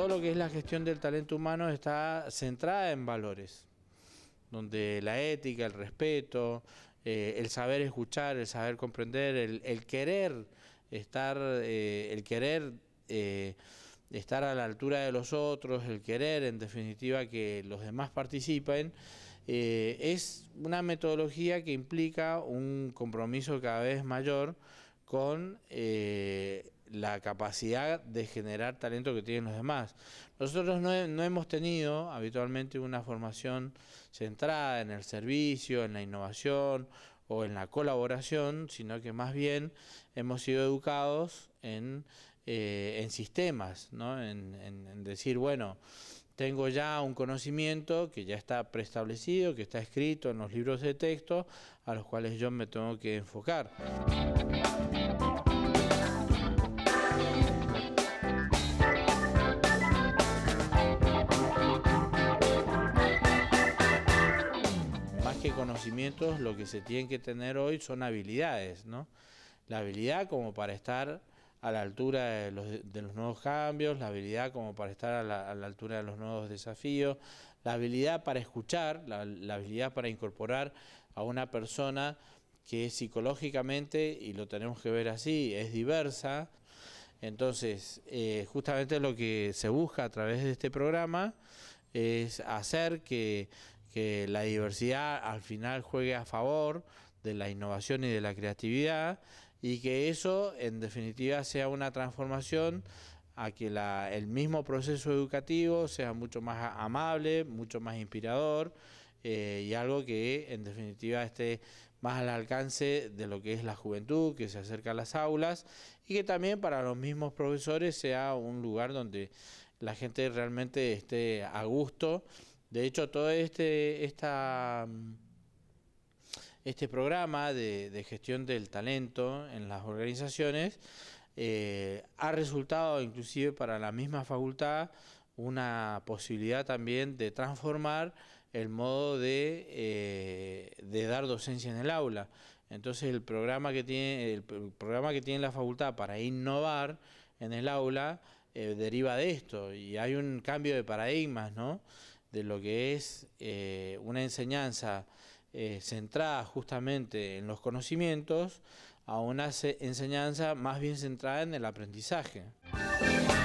todo lo que es la gestión del talento humano está centrada en valores, donde la ética, el respeto, el saber escuchar, el saber comprender, el querer estar, estar a la altura de los otros, el querer en definitiva que los demás participen, es una metodología que implica un compromiso cada vez mayor con la capacidad de generar talento que tienen los demás. Nosotros no hemos tenido habitualmente una formación centrada en el servicio, en la innovación o en la colaboración, sino que más bien hemos sido educados en sistemas, ¿no? En decir, bueno, tengo ya un conocimiento que ya está preestablecido, que está escrito en los libros de texto, a los cuales yo me tengo que enfocar. Más que conocimientos, lo que se tienen que tener hoy son habilidades, ¿no? La habilidad como para estar a la altura de los nuevos cambios, la habilidad como para estar a la altura de los nuevos desafíos, la habilidad para escuchar, la habilidad para incorporar a una persona que psicológicamente, y lo tenemos que ver así, es diversa. Entonces, justamente lo que se busca a través de este programa es hacer que la diversidad al final juegue a favor de la innovación y de la creatividad, y que eso en definitiva sea una transformación a que el mismo proceso educativo sea mucho más amable, mucho más inspirador, y algo que en definitiva esté más al alcance de lo que es la juventud, que se acerca a las aulas, y que también para los mismos profesores sea un lugar donde la gente realmente esté a gusto. De hecho, todo este programa de gestión del talento en las organizaciones ha resultado inclusive para la misma facultad una posibilidad también de transformar el modo de dar docencia en el aula. Entonces el programa que tiene la facultad para innovar en el aula deriva de esto, y hay un cambio de paradigmas, ¿no? De lo que es una enseñanza centrada justamente en los conocimientos a una enseñanza más bien centrada en el aprendizaje.